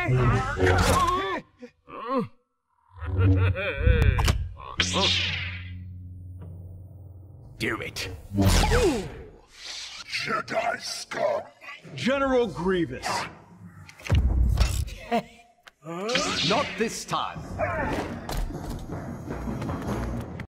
Do it. Jedi scum. General Grievous. Not this time.